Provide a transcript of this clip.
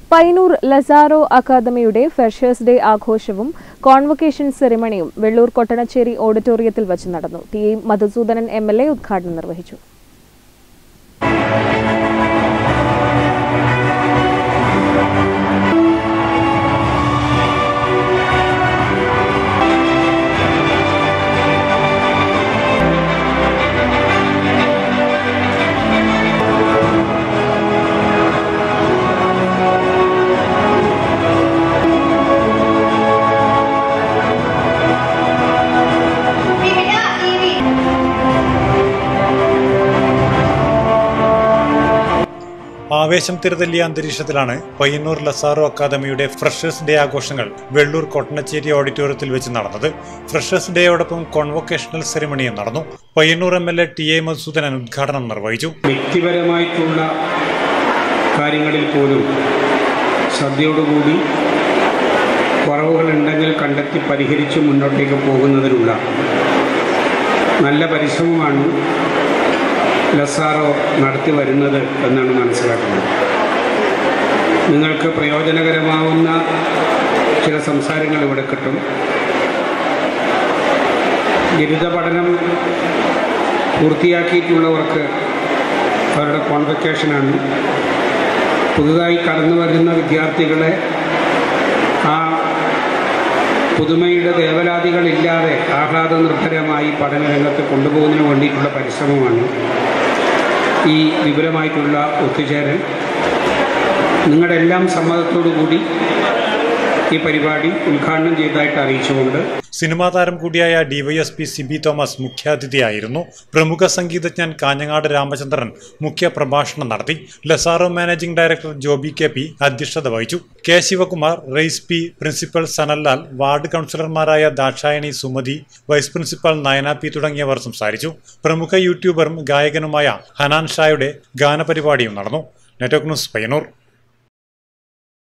Payyanur Lazaro അക്കാദമിയുടെ freshers day ആഘോഷവും convocation സെറിമണിയും വെള്ളൂർ കൊട്ടണച്ചേരി ഓഡിറ്റോറിയത്തിൽ വച്ച് നടന്നു. ടി മധുസൂദനൻ MLA ഉദ്ഘാടനം നിർവഹിച്ചു. ആവേശം തിരതല്ലിയ അന്തരീക്ഷത്തിലാണ് പയ്യന്നൂർ ലസാറോ അക്കാദമിയുടെ ഫ്രഷേഴ്സ് ഡേ ആഘോഷങ്ങൾ വെള്ളൂർ കൊട്ടണച്ചേരി ഓഡിറ്റോറിയത്തിൽ വെച്ച് നടന്നത്. ഫ്രഷേഴ്സ് ഡേയോടൊപ്പം കോൺവൊക്കേഷണൽ സെറിമണിയും നടന്നു. പയ്യന്നൂർ MLA ടി മധുസൂദനൻ ഉദ്ഘാടനം നിർവഹിച്ചു. വ്യക്തിപരമായിട്ടുള്ള കാര്യങ്ങളിൽ പോലും ശ്രദ്ധയോടുകൂടി കുറവുകളുണ്ടെങ്കിൽ കണ്ടെത്തി പരിഹരിച്ച് മുന്നോട്ടേക്ക് പോകുന്നതിനുള്ള നല്ല പരിശ്രമമാണ് ലസാറോ നടത്തി വരുന്നത് എന്നാണ് മനസ്സിലാക്കുന്നത്. നിങ്ങൾക്ക് പ്രയോജനകരമാവുന്ന ചില സംസാരങ്ങൾ ഇവിടെ കിട്ടും. ബിരുദ പഠനം പൂർത്തിയാക്കിയിട്ടുള്ളവർക്ക് അവരുടെ കോൺവൊക്കേഷനാണ്. പുതുതായി കടന്നു വരുന്ന വിദ്യാർത്ഥികളെ ആ പുതുമയുടെ വേവലാതികളില്ലാതെ ആഹ്ലാദനിർഭരമായി പഠനരംഗത്ത് കൊണ്ടുപോകുന്നതിന് വേണ്ടിയിട്ടുള്ള പരിശ്രമമാണ് ഈ വിപുലമായിട്ടുള്ള ഒത്തുചേരൽ. നിങ്ങളുടെ എല്ലാം സമ്മതത്തോടു കൂടി ഈ പരിപാടി ഉദ്ഘാടനം ചെയ്തതായിട്ട് അറിയിച്ചുകൊണ്ട് സിനിമാ താരം കൂടിയായ DYSP സിബി തോമസ് മുഖ്യാതിഥിയായിരുന്നു. പ്രമുഖ സംഗീതജ്ഞൻ കാഞ്ഞങ്ങാട് രാമചന്ദ്രൻ മുഖ്യ പ്രഭാഷണം നടത്തി. Lazaro managing director Joby KP അധ്യക്ഷത വഹിച്ചു. K Sivakumar, Rais P, principal Sanallal, ward കൗൺസിലർമാരായ Dakshayani, Sumathi, vice principal Nayana P തുടങ്ങിയവർ സംസാരിച്ചു. പ്രമുഖ യൂട്യൂബറും ഗായകനുമായ ഹനാൻ ഷായുടെ ഗാനപരിപാടിയും നടന്നു. Network news Payyanur.